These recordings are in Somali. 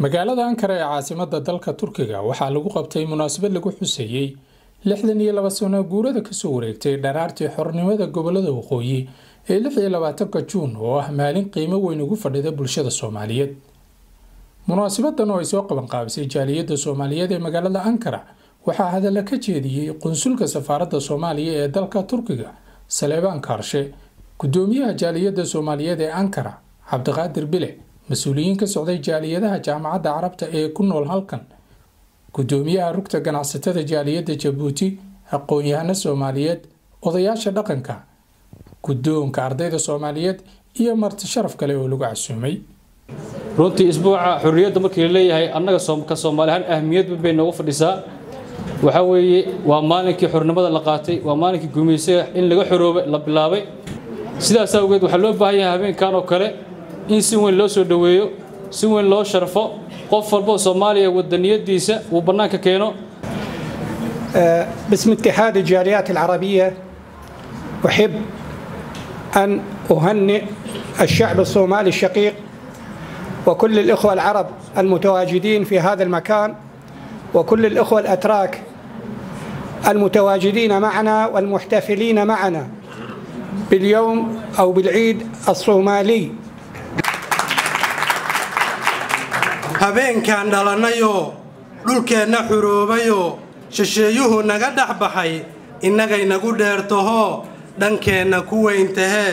magaalada Ankara ee caasimadda dalka Turkiga waxaa lagu qabtay munaasabad lagu xuseeyay 62 sano guurada ka soo wareegtay dharaartii xornimada gobolada waqooyi ee 26 Juun oo ah maalin qiimo weyn ugu fadhida bulshada Soomaaliyeed. Munaasabadan oo ay soo qaban qaabisay jaaliyadda Soomaaliyeed ee magaalada Ankara waxaa hadalka ka jeediyay qunsulka safaaradda Soomaaliya ee dalka Turkiga Saleebaan Kaarshe, gudoomiyaha jaaliyadda Soomaaliyeed ee Ankara Cabdiqaadir Bile, مسؤولين كسعودي جالية جامعة عربة كنول هالكن قدوميها ركت جناستة جالية جيبوتي حقوقيها الصوماليات وضياش دقنكا قدوم كارديد الصوماليات هي مرت شرف كليو لقع السومي runtii isbuuca xurriyadda markii la leeyahay annaga Soomaalihan ahmiyad been ugu fadhisaa waxa weeye waa maalinkii xornimada la qaatay waa maalinkii gumaysiga in laga xoroobay la bilaabay sidaas awgeed waxa loo baahan yahay habeenkan oo kale in si weyn loo soo dhaweeyo si weyn loo sharfo qof walba Soomaaliya wadaniyadiisa uu banaanka keeno. باسم اتحاد الجاليات العربية أحب أن أهنئ الشعب الصومالي الشقيق وكل الإخوة العرب المتواجدين في هذا المكان وكل الإخوة الأتراك المتواجدين معنا والمحتفلين معنا باليوم أو بالعيد الصومالي. habeen kan dhalanayo dhulkeena xuroobayo shisheeyuhu naga dhaxbaxay inaga inagu dheertaho dhankeena ku weyntahe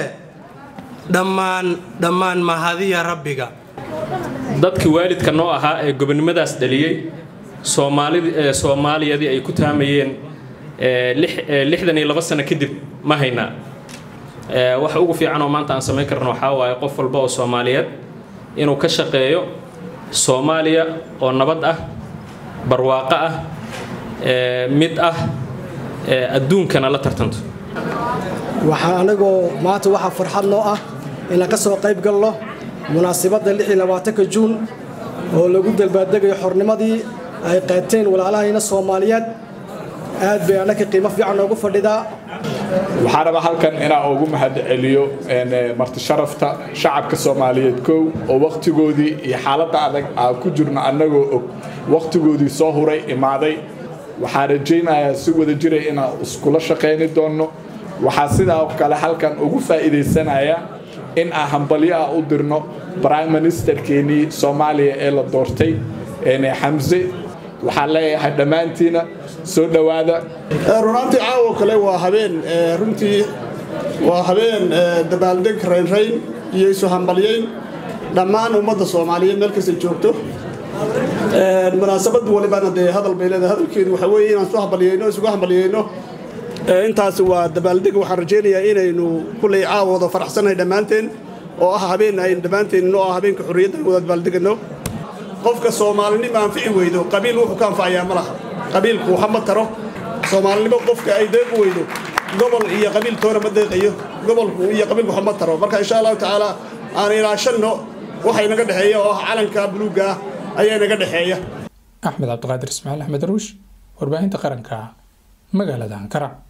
dhammaan mahadiya rabbiga dadkii waalidka noo ahaa ee gobonimadaas dhaliyay Soomaaliyadii ay ku taamayeen 62 sano kadib ma hayna wax ugu fiican oo maanta aan sameyn karno waxa waaye qof walba oo Soomaaliyeed inuu ka shaqeeyo Soomaaliya oo nabad ah barwaaqo ah mid ah adduunkana la tartanto waxa anagoo maanta waxa farxad noo ah in ka soo qayb galno munaasabadda 26 Juun oo lagu dalbaadagayo xornimadii ay qaateen walaalahayna Soomaaliyeed aad bay anaka qiimo fiican ugu fadhidaa. waxaan rabaa halkan inaan ugu mahadceliyo marti sharafta shacabka Soomaaliyeed oo waqtigoodii iyo xaaladda adag ku jirno anagoo og waqtigoodii soo huray imaaday waxaan rajaynayaa si wada jiray inaan iskula shaqeyn doono waxaa sidoo kale halkan ugu faa'iideysanaya in aan hambalyo u dirno Prime Minister keeni Soomaaliya ee la doortay Xamse waxaan leeyahay dhamaantiina soo dhawaada runtii caawa kale waa habeen dabaaldeg reyn iyo isu hambalyeyn dhammaan ummadda Soomaaliyeed meel kasta joogto munaasabad walibana hadal beelada hadalkeedu waxa weeye inaan soo hambalyeeyno intaas waa dabaaldeg waxaan rajaynayaa inaynu kulay caawada faraxsanahay dhamaanteen oo ah habeen ay dhamaanteen oo ah habeenka xorriyadda wada dabaaldegno qofka Soomaalinimo aan fici weydo qabiil wuxuu ka anfacayaa malaha qabiilku waxa ma taro Soomaalinimo qofka ay deeq weydo gobol iyo qabiil toona ma deeqayo gobolku iyo qabiilku waxa ma taro marka insha Allah taala aan ilaashano waxa inaga dhaxeeyo oo calanka buluuga ayaa inaga dhaxeeya. Axmed Cabdiqaadir Ismaaciil Axmed Ruush warbaahinta qaranka magaalada Ankara.